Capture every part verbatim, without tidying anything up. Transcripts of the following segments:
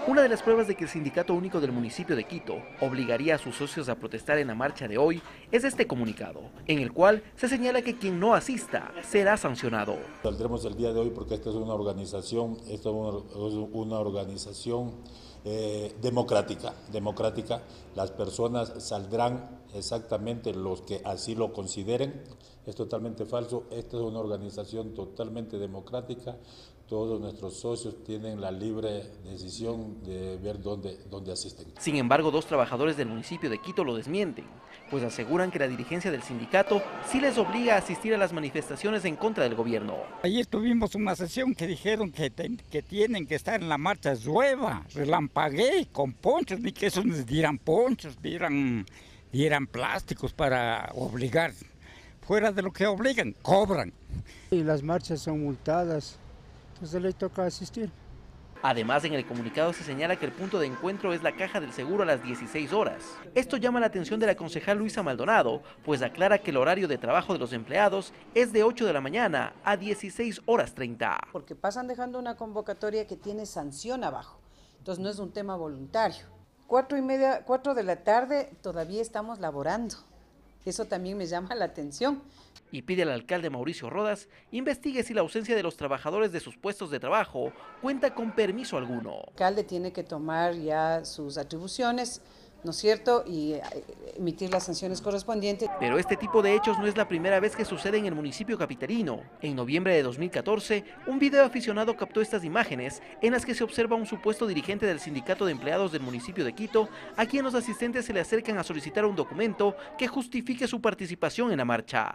Una de las pruebas de que el Sindicato Único del municipio de Quito obligaría a sus socios a protestar en la marcha de hoy es este comunicado, en el cual se señala que quien no asista será sancionado. Saldremos el día de hoy porque esta es una organización, esta es una, una organización eh, democrática, democrática. Las personas saldrán exactamente los que así lo consideren. Es totalmente falso. Esta es una organización totalmente democrática. Todos nuestros socios tienen la libre decisión de ver dónde, dónde asisten. Sin embargo, dos trabajadores del municipio de Quito lo desmienten, pues aseguran que la dirigencia del sindicato sí les obliga a asistir a las manifestaciones en contra del gobierno. Ayer tuvimos una sesión que dijeron que, te, que tienen que estar en la marcha llueva, relampaguee, con ponchos, ni que eso les dieran ponchos, dieran, dieran plásticos para obligar. Fuera de lo que obligan, cobran. Y las marchas son multadas. Entonces le toca asistir. Además, en el comunicado se señala que el punto de encuentro es la caja del seguro a las dieciséis horas. Esto llama la atención de la concejal Luisa Maldonado, pues aclara que el horario de trabajo de los empleados es de ocho de la mañana a dieciséis horas treinta. Porque pasan dejando una convocatoria que tiene sanción abajo, entonces no es un tema voluntario. Cuatro y media, cuatro de la tarde todavía estamos laborando. Eso también me llama la atención. Y pide al alcalde Mauricio Rodas investigue si la ausencia de los trabajadores de sus puestos de trabajo cuenta con permiso alguno. El alcalde tiene que tomar ya sus atribuciones, ¿no es cierto?, y emitir las sanciones correspondientes. Pero este tipo de hechos no es la primera vez que sucede en el municipio capitalino. En noviembre de dos mil catorce, un video aficionado captó estas imágenes en las que se observa a un supuesto dirigente del sindicato de empleados del municipio de Quito, a quien los asistentes se le acercan a solicitar un documento que justifique su participación en la marcha.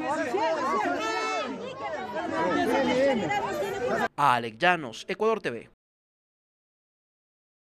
Alex Llanos, Ecuador T V.